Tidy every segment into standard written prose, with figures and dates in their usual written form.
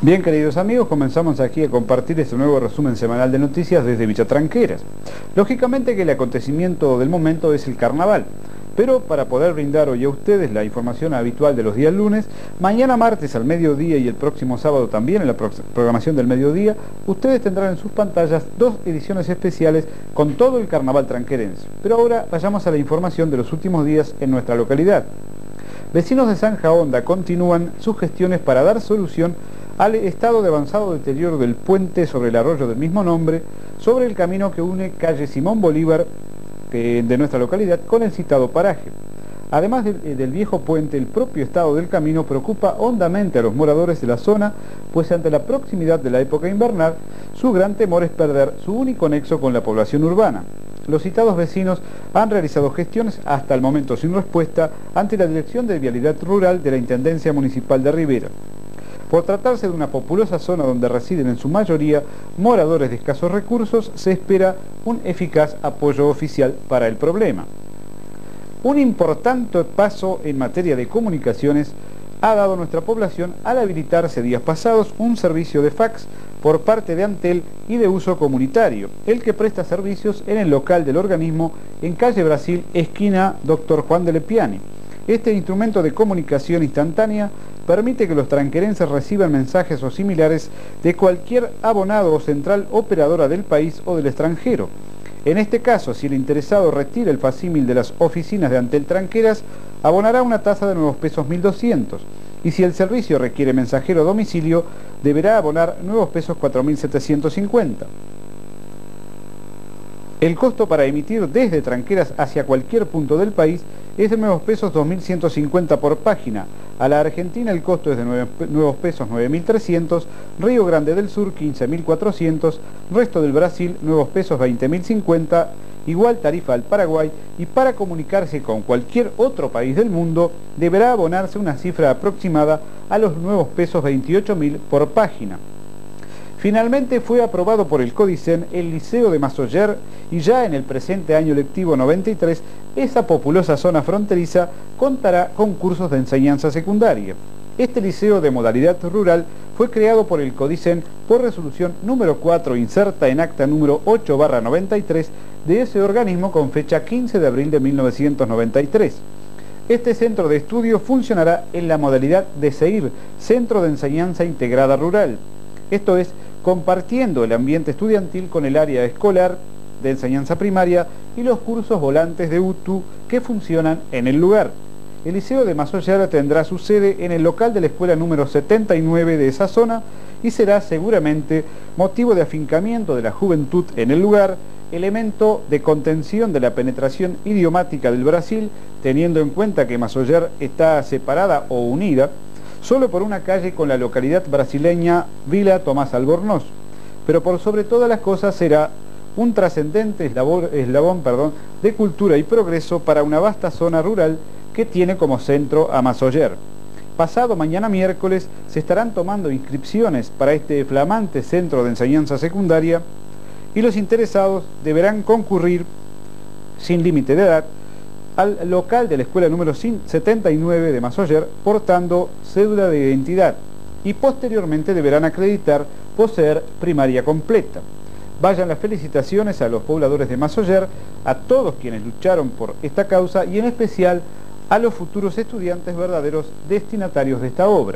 Bien, queridos amigos, comenzamos aquí a compartir este nuevo resumen semanal de noticias desde Villa Tranqueras. Lógicamente que el acontecimiento del momento es el carnaval, pero para poder brindar hoy a ustedes la información habitual de los días lunes, mañana martes al mediodía y el próximo sábado también en la programación del mediodía, ustedes tendrán en sus pantallas dos ediciones especiales con todo el carnaval tranquerense. Pero ahora vayamos a la información de los últimos días en nuestra localidad. Vecinos de Zanja Honda continúan sus gestiones para dar solución al estado de avanzado deterioro del puente sobre el arroyo del mismo nombre, sobre el camino que une calle Simón Bolívar de nuestra localidad con el citado paraje. Además del viejo puente, el propio estado del camino preocupa hondamente a los moradores de la zona, pues ante la proximidad de la época invernal, su gran temor es perder su único nexo con la población urbana. Los citados vecinos han realizado gestiones hasta el momento sin respuesta ante la Dirección de Vialidad Rural de la Intendencia Municipal de Rivera. Por tratarse de una populosa zona donde residen en su mayoría moradores de escasos recursos, se espera un eficaz apoyo oficial para el problema. Un importante paso en materia de comunicaciones ha dado nuestra población al habilitarse días pasados un servicio de fax por parte de Antel y de uso comunitario, el que presta servicios en el local del organismo en calle Brasil, esquina Dr. Juan de Lepiani. Este instrumento de comunicación instantánea permite que los tranquerenses reciban mensajes o similares de cualquier abonado o central operadora del país o del extranjero. En este caso, si el interesado retira el facsímil de las oficinas de Antel Tranqueras, abonará una tasa de nuevos pesos 1.200, y si el servicio requiere mensajero a domicilio, deberá abonar nuevos pesos 4.750. El costo para emitir desde Tranqueras hacia cualquier punto del país es de nuevos pesos 2.150 por página. A la Argentina el costo es de nuevos pesos 9.300, Río Grande del Sur 15.400, resto del Brasil nuevos pesos 20.050, igual tarifa al Paraguay, y para comunicarse con cualquier otro país del mundo deberá abonarse una cifra aproximada a los nuevos pesos 28.000 por página. Finalmente fue aprobado por el Codicen el Liceo de Masoller y ya en el presente año lectivo 93, esa populosa zona fronteriza contará con cursos de enseñanza secundaria. Este liceo de modalidad rural fue creado por el Codicen por resolución número 4 inserta en acta número 8/93 de ese organismo con fecha 15 de abril de 1993. Este centro de estudio funcionará en la modalidad de CEIR, Centro de Enseñanza Integrada Rural. Esto es, compartiendo el ambiente estudiantil con el área escolar de enseñanza primaria y los cursos volantes de UTU que funcionan en el lugar. El Liceo de Masoller tendrá su sede en el local de la escuela número 79 de esa zona y será seguramente motivo de afincamiento de la juventud en el lugar, elemento de contención de la penetración idiomática del Brasil, teniendo en cuenta que Masoller está separada o unida solo por una calle con la localidad brasileña Vila Tomás Albornoz, pero por sobre todas las cosas será un trascendente eslabón de cultura y progreso para una vasta zona rural que tiene como centro a Masoller. Pasado mañana miércoles se estarán tomando inscripciones para este flamante centro de enseñanza secundaria y los interesados deberán concurrir sin límite de edad al local de la escuela número 79 de Masoller portando cédula de identidad y posteriormente deberán acreditar poseer primaria completa. Vayan las felicitaciones a los pobladores de Masoller, a todos quienes lucharon por esta causa y en especial a los futuros estudiantes verdaderos destinatarios de esta obra.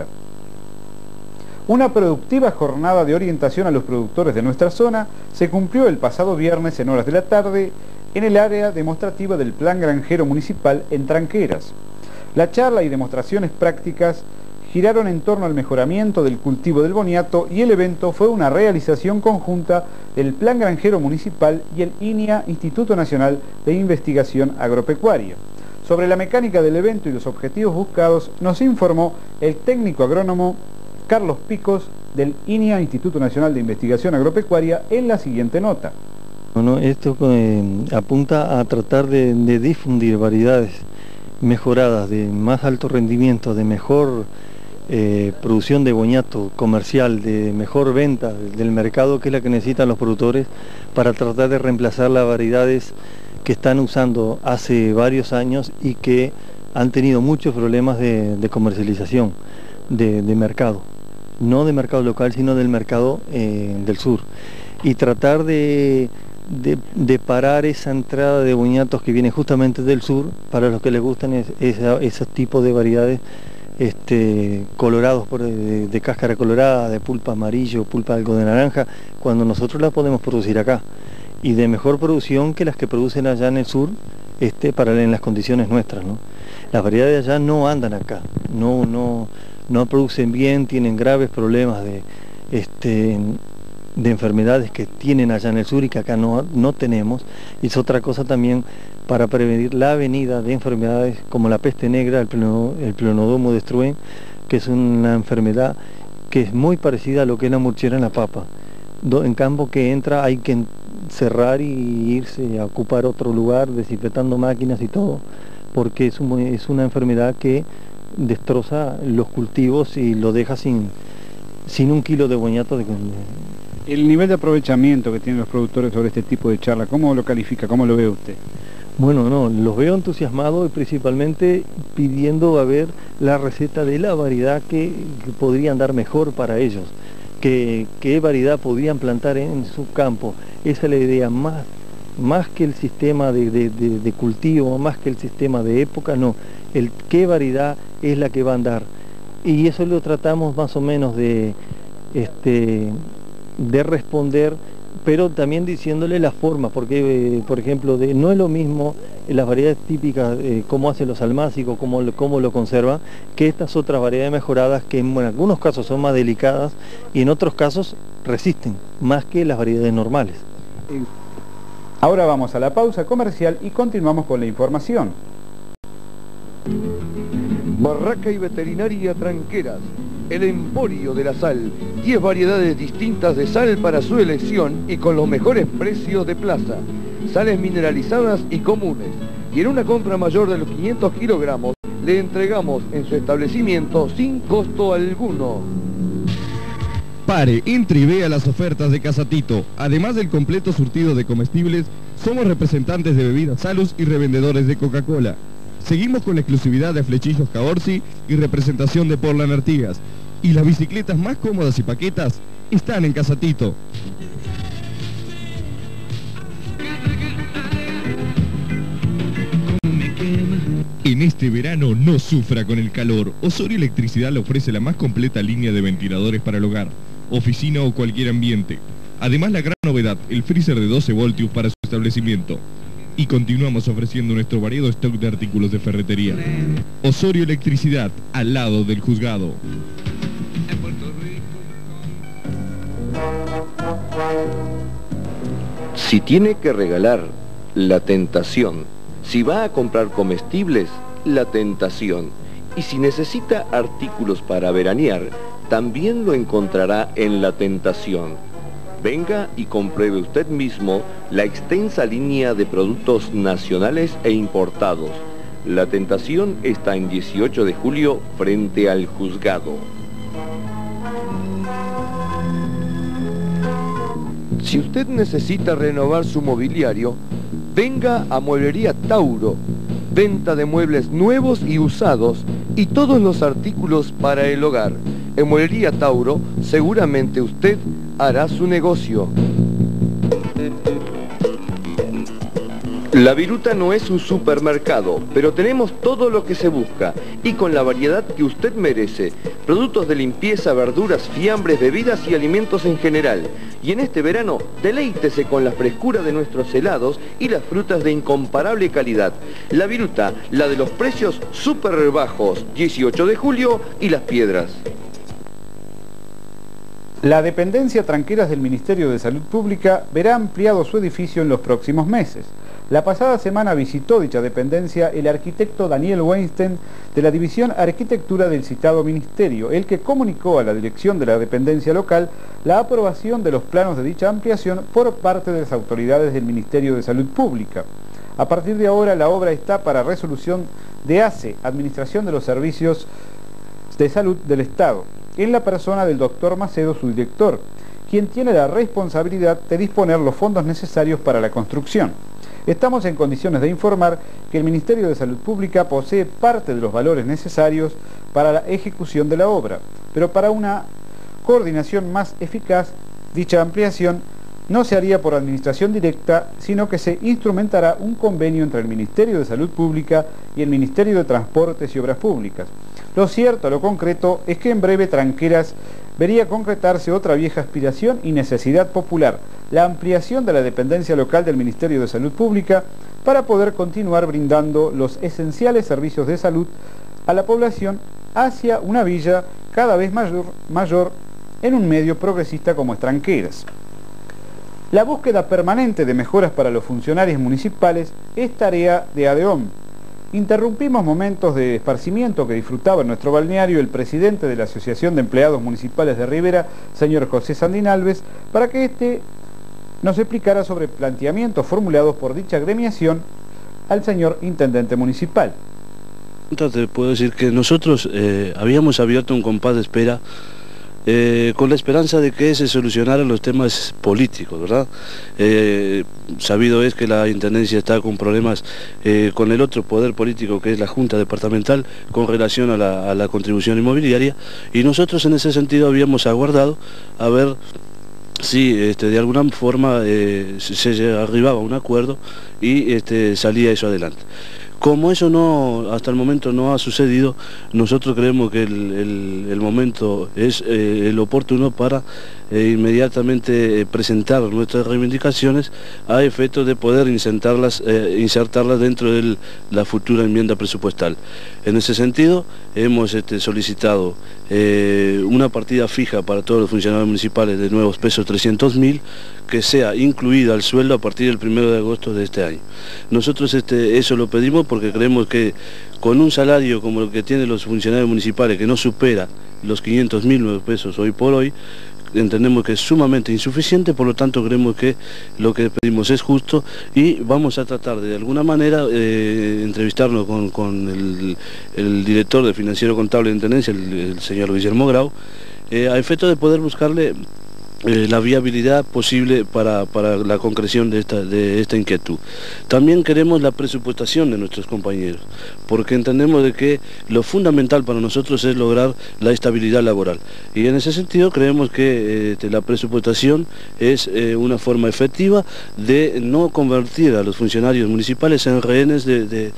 Una productiva jornada de orientación a los productores de nuestra zona se cumplió el pasado viernes en horas de la tarde en el área demostrativa del Plan Granjero Municipal en Tranqueras. La charla y demostraciones prácticas giraron en torno al mejoramiento del cultivo del boniato y el evento fue una realización conjunta del Plan Granjero Municipal y el INIA, Instituto Nacional de Investigación Agropecuaria. Sobre la mecánica del evento y los objetivos buscados nos informó el técnico agrónomo Carlos Picos del INIA, Instituto Nacional de Investigación Agropecuaria, en la siguiente nota. Bueno, esto apunta a tratar de difundir variedades mejoradas, de más alto rendimiento, de mejor producción de boniato comercial, de mejor venta del mercado, que es la que necesitan los productores, para tratar de reemplazar las variedades que están usando hace varios años y que han tenido muchos problemas de comercialización, de mercado. no de mercado local, sino del mercado del sur. Y tratar de parar esa entrada de boñatos que viene justamente del sur, para los que les gustan esos tipos de variedades colorados de cáscara colorada, de pulpa amarillo, pulpa algo de naranja, cuando nosotros la podemos producir acá, y de mejor producción que las que producen allá en el sur, en las condiciones nuestras, ¿no? Las variedades de allá no andan acá, no producen bien, tienen graves problemas de enfermedades que tienen allá en el sur y que acá no tenemos. Y es otra cosa también para prevenir la venida de enfermedades como la peste negra, el Pleuronodomo destruens, que es una enfermedad que es muy parecida a lo que es la murchera en la papa. En campo que entra hay que cerrar y irse a ocupar otro lugar, desinfectando máquinas y todo, porque es una enfermedad que destroza los cultivos y lo deja sin 1 kilo de boñato. El nivel de aprovechamiento que tienen los productores sobre este tipo de charla, ¿cómo lo califica? ¿Cómo lo ve usted? Bueno, los veo entusiasmados y principalmente pidiendo a ver la receta de la variedad que podrían dar mejor para ellos, qué variedad podrían plantar en su campo. Esa es la idea, más que el sistema de cultivo, más que el sistema de época, no, qué variedad es la que va a andar. Y eso lo tratamos más o menos de responder, pero también diciéndole la forma, porque por ejemplo no es lo mismo las variedades típicas, cómo hacen los almácigos, cómo lo conservan, que estas otras variedades mejoradas que en algunos casos son más delicadas y en otros casos resisten más que las variedades normales. Ahora vamos a la pausa comercial y continuamos con la información. Barraca y Veterinaria Tranqueras, el emporio de la sal, 10 variedades distintas de sal para su elección y con los mejores precios de plaza, sales mineralizadas y comunes, y en una compra mayor de los 500 kilogramos le entregamos en su establecimiento sin costo alguno. Pare, entre y vea las ofertas de Casa Tito. Además del completo surtido de comestibles, somos representantes de bebidas Salus y revendedores de Coca-Cola. Seguimos con la exclusividad de Flechillos Caorsi y representación de Portland Artigas. Y las bicicletas más cómodas y paquetas están en Casa Tito. En este verano no sufra con el calor. Osorio Electricidad le ofrece la más completa línea de ventiladores para el hogar, oficina o cualquier ambiente. Además, la gran novedad, el freezer de 12 voltios para su establecimiento. Y continuamos ofreciendo nuestro variado stock de artículos de ferretería. Osorio Electricidad, al lado del juzgado. Si tiene que regalar, La Tentación. Si va a comprar comestibles, La Tentación. Y si necesita artículos para veranear, también lo encontrará en La Tentación. Venga y compruebe usted mismo la extensa línea de productos nacionales e importados. La Tentación está en 18 de julio frente al juzgado. Si usted necesita renovar su mobiliario, venga a Mueblería Tauro. Venta de muebles nuevos y usados y todos los artículos para el hogar. En Mueblería Tauro seguramente usted hará su negocio. La Viruta no es un supermercado, pero tenemos todo lo que se busca y con la variedad que usted merece. Productos de limpieza, verduras, fiambres, bebidas y alimentos en general. Y en este verano, deleítese con la frescura de nuestros helados y las frutas de incomparable calidad. La Viruta, la de los precios súper bajos, 18 de julio y Las Piedras. La dependencia Tranqueras del Ministerio de Salud Pública verá ampliado su edificio en los próximos meses. La pasada semana visitó dicha dependencia el arquitecto Daniel Weinstein de la División Arquitectura del citado ministerio, el que comunicó a la dirección de la dependencia local la aprobación de los planos de dicha ampliación por parte de las autoridades del Ministerio de Salud Pública. A partir de ahora la obra está para resolución de ACE, Administración de los Servicios de Salud del Estado, en la persona del doctor Macedo, su director, quien tiene la responsabilidad de disponer los fondos necesarios para la construcción. Estamos en condiciones de informar que el Ministerio de Salud Pública posee parte de los valores necesarios para la ejecución de la obra, pero para una coordinación más eficaz, dicha ampliación no se haría por administración directa, sino que se instrumentará un convenio entre el Ministerio de Salud Pública y el Ministerio de Transportes y Obras Públicas. Lo cierto, lo concreto, es que en breve Tranqueras vería concretarse otra vieja aspiración y necesidad popular, la ampliación de la dependencia local del Ministerio de Salud Pública para poder continuar brindando los esenciales servicios de salud a la población hacia una villa cada vez mayor en un medio progresista como es Tranqueras. La búsqueda permanente de mejoras para los funcionarios municipales es tarea de ADEOM. Interrumpimos momentos de esparcimiento que disfrutaba en nuestro balneario el presidente de la Asociación de Empleados Municipales de Rivera, señor José Sandín Alves, para que éste nos explicara sobre planteamientos formulados por dicha agremiación al señor intendente municipal. Te puedo decir que nosotros habíamos abierto un compás de espera con la esperanza de que se solucionaran los temas políticos, ¿verdad? Sabido es que la Intendencia está con problemas con el otro poder político que es la Junta Departamental con relación a la contribución inmobiliaria, y nosotros en ese sentido habíamos aguardado a ver si de alguna forma se arribaba a un acuerdo y salía eso adelante. Como eso no, hasta el momento no ha sucedido, nosotros creemos que el momento es el oportuno para inmediatamente presentar nuestras reivindicaciones a efecto de poder insertarlas dentro de la futura enmienda presupuestal. En ese sentido, hemos solicitado una partida fija para todos los funcionarios municipales de nuevos pesos 300.000, que sea incluida al sueldo a partir del 1 de agosto de este año. Nosotros eso lo pedimos porque creemos que con un salario como el que tienen los funcionarios municipales, que no supera los 500.000 nuevos pesos hoy por hoy, entendemos que es sumamente insuficiente, por lo tanto creemos que lo que pedimos es justo y vamos a tratar de alguna manera entrevistarnos con el director de Financiero Contable de Intendencia, el señor Guillermo Grau, a efecto de poder buscarle la viabilidad posible para la concreción de esta inquietud. También queremos la presupuestación de nuestros compañeros, porque entendemos de que lo fundamental para nosotros es lograr la estabilidad laboral, y en ese sentido creemos que la presupuestación es una forma efectiva de no convertir a los funcionarios municipales en rehenes de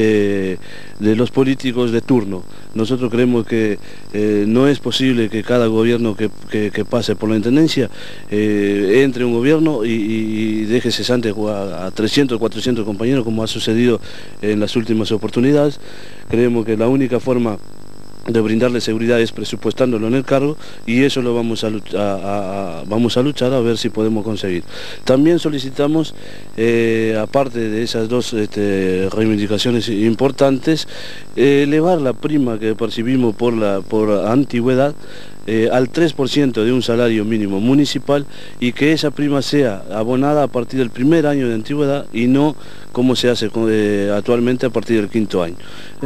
los políticos de turno. Nosotros creemos que no es posible que cada gobierno que pase por la Intendencia entre un gobierno y deje cesante a 300 o 400 compañeros, como ha sucedido en las últimas oportunidades. Creemos que la única forma de brindarle seguridad es presupuestándolo en el cargo, y eso lo vamos a luchar a ver si podemos conseguir. También solicitamos, aparte de esas dos reivindicaciones importantes, elevar la prima que percibimos por antigüedad al 3% de un salario mínimo municipal, y que esa prima sea abonada a partir del primer año de antigüedad y no como se hace actualmente a partir del quinto año.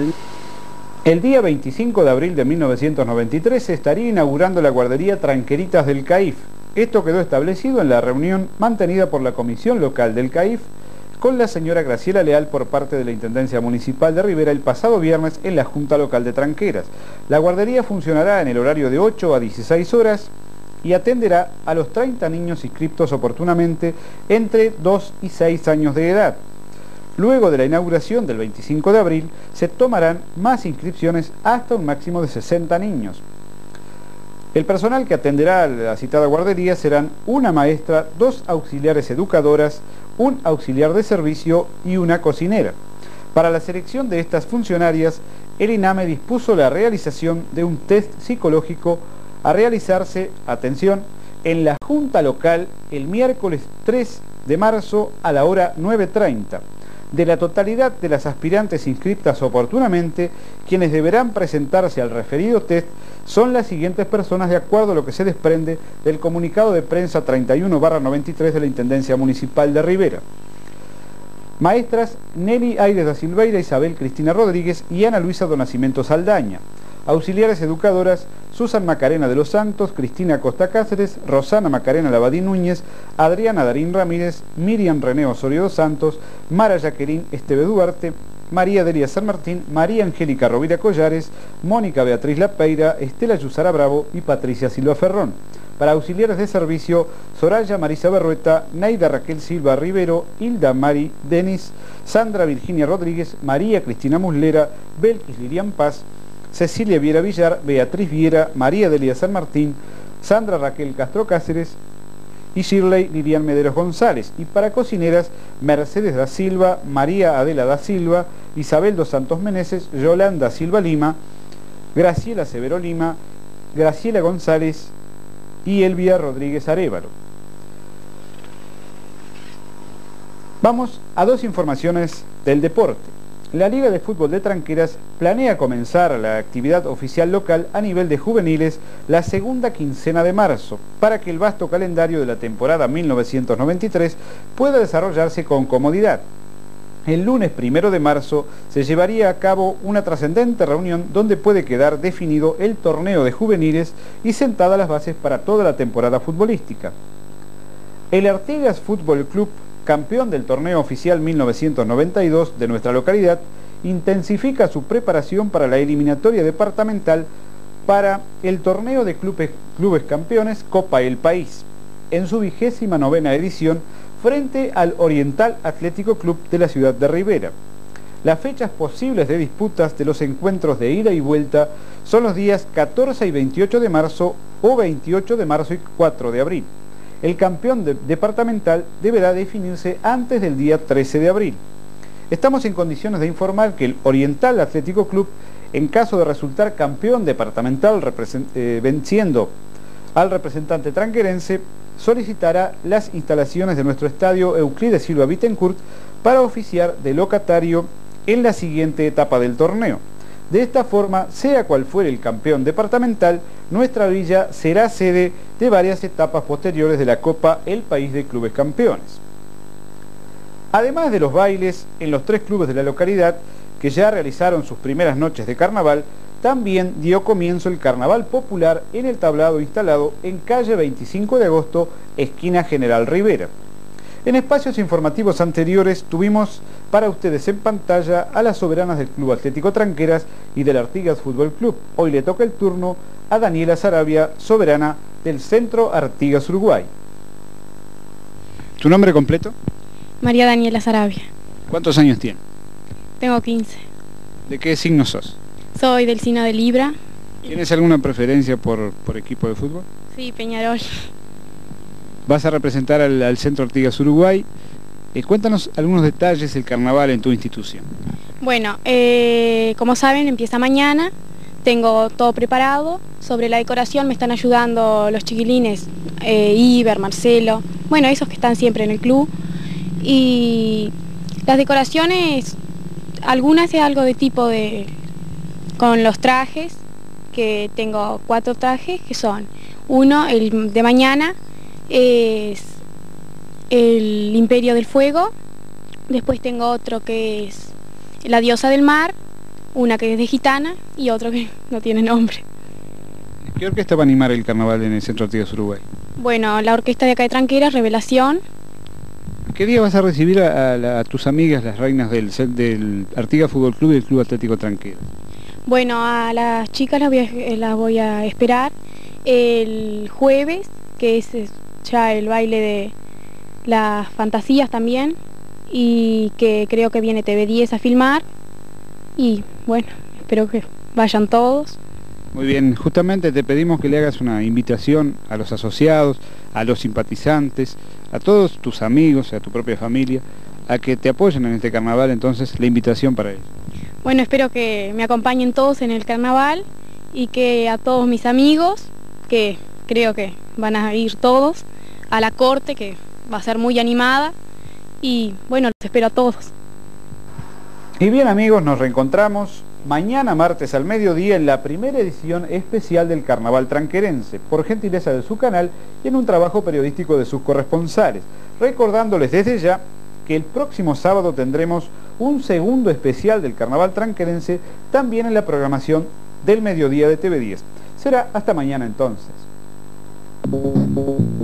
El día 25 de abril de 1993 se estaría inaugurando la guardería Tranqueritas del CAIF. Esto quedó establecido en la reunión mantenida por la Comisión Local del CAIF con la señora Graciela Leal por parte de la Intendencia Municipal de Rivera el pasado viernes en la Junta Local de Tranqueras. La guardería funcionará en el horario de 8 a 16 horas y atenderá a los 30 niños inscriptos oportunamente entre 2 y 6 años de edad. Luego de la inauguración del 25 de abril, se tomarán más inscripciones hasta un máximo de 60 niños. El personal que atenderá a la citada guardería serán una maestra, 2 auxiliares educadoras, un auxiliar de servicio y una cocinera. Para la selección de estas funcionarias, el INAME dispuso la realización de un test psicológico a realizarse, atención, en la Junta Local el miércoles 3 de marzo a la hora 9:30. De la totalidad de las aspirantes inscritas oportunamente, quienes deberán presentarse al referido test son las siguientes personas de acuerdo a lo que se desprende del comunicado de prensa 31/93 de la Intendencia Municipal de Rivera. Maestras Nelly Aires da Silveira, Isabel Cristina Rodríguez y Ana Luisa do Nascimento Saldaña. Auxiliares educadoras, Susan Macarena de los Santos, Cristina Costa Cáceres, Rosana Macarena Labadín Núñez, Adriana Darín Ramírez, Miriam René Osorio dos Santos, Mara Jaqueline Esteve Duarte, María Delia San Martín, María Angélica Rovira Collares, Mónica Beatriz Lapeira, Estela Yusara Bravo y Patricia Silva Ferrón. Para auxiliares de servicio, Soraya Marisa Berrueta, Naida Raquel Silva Rivero, Hilda Mari Denis, Sandra Virginia Rodríguez, María Cristina Muslera, Belkis Lilian Paz, Cecilia Viera Villar, Beatriz Viera, María Delia San Martín, Sandra Raquel Castro Cáceres y Shirley Lilian Mederos González. Y para cocineras, Mercedes da Silva, María Adela da Silva, Isabel dos Santos Meneses, Yolanda Silva Lima, Graciela Severo Lima, Graciela González y Elvia Rodríguez Arévalo. Vamos a dos informaciones del deporte. La Liga de Fútbol de Tranqueras planea comenzar la actividad oficial local a nivel de juveniles la segunda quincena de marzo, para que el vasto calendario de la temporada 1993 pueda desarrollarse con comodidad. El lunes 1 de marzo se llevaría a cabo una trascendente reunión donde puede quedar definido el torneo de juveniles y sentadas las bases para toda la temporada futbolística. El Artigas Fútbol Club, campeón del torneo oficial 1992 de nuestra localidad, intensifica su preparación para la eliminatoria departamental para el torneo de clubes campeones Copa El País, en su 29ª edición, frente al Oriental Atlético Club de la ciudad de Rivera. Las fechas posibles de disputas de los encuentros de ida y vuelta son los días 14 y 28 de marzo o 28 de marzo y 4 de abril. El campeón departamental deberá definirse antes del día 13 de abril. Estamos en condiciones de informar que el Oriental Atlético Club, en caso de resultar campeón departamental venciendo al representante tranquerense, solicitará las instalaciones de nuestro estadio Euclides Silva Bittencourt para oficiar de locatario en la siguiente etapa del torneo. De esta forma, sea cual fuere el campeón departamental, nuestra villa será sede de varias etapas posteriores de la Copa El País de Clubes Campeones. Además de los bailes en los 3 clubes de la localidad, que ya realizaron sus primeras noches de carnaval, también dio comienzo el carnaval popular en el tablado instalado en calle 25 de agosto, esquina General Rivera. En espacios informativos anteriores tuvimos para ustedes en pantalla a las soberanas del Club Atlético Tranqueras y del Artigas Fútbol Club. Hoy le toca el turno a Daniela Sarabia, soberana del Centro Artigas Uruguay. ¿Tu nombre completo? María Daniela Sarabia. ¿Cuántos años tienes? Tengo 15. ¿De qué signo sos? Soy del signo de Libra. ¿Tienes alguna preferencia por equipo de fútbol? Sí, Peñarol. Vas a representar al Centro Artigas Uruguay. Cuéntanos algunos detalles del carnaval en tu institución. Bueno, como saben, empieza mañana. Tengo todo preparado. Sobre la decoración me están ayudando los chiquilines, Iber, Marcelo, bueno, esos que están siempre en el club. Y las decoraciones, algunas es algo de tipo de... con los trajes, que tengo 4 trajes, que son, uno, el de mañana, es el Imperio del Fuego, después tengo otro que es la Diosa del Mar, una que es de gitana y otro que no tiene nombre. ¿Qué orquesta va a animar el carnaval en el Centro Artigas Uruguay? Bueno, la orquesta de acá de Tranqueras, Revelación. ¿Qué día vas a recibir a tus amigas, las reinas del Artigas Fútbol Club y del Club Atlético Tranqueras? Bueno, a las chicas las voy a esperar el jueves, que es ya el baile de las fantasías también, y que creo que viene TV10 a filmar, y bueno, espero que vayan todos. Muy bien, justamente te pedimos que le hagas una invitación a los asociados, a los simpatizantes, a todos tus amigos, a tu propia familia, a que te apoyen en este carnaval. Entonces la invitación para ellos. Bueno, espero que me acompañen todos en el carnaval y que a todos mis amigos, que creo que van a ir todos, a la corte, que va a ser muy animada, y bueno, los espero a todos. Y bien amigos, nos reencontramos mañana martes al mediodía en la primera edición especial del Carnaval Tranquerense, por gentileza de su canal y en un trabajo periodístico de sus corresponsales, recordándoles desde ya que el próximo sábado tendremos un segundo especial del Carnaval Tranquerense, también en la programación del mediodía de TV10. Será hasta mañana entonces.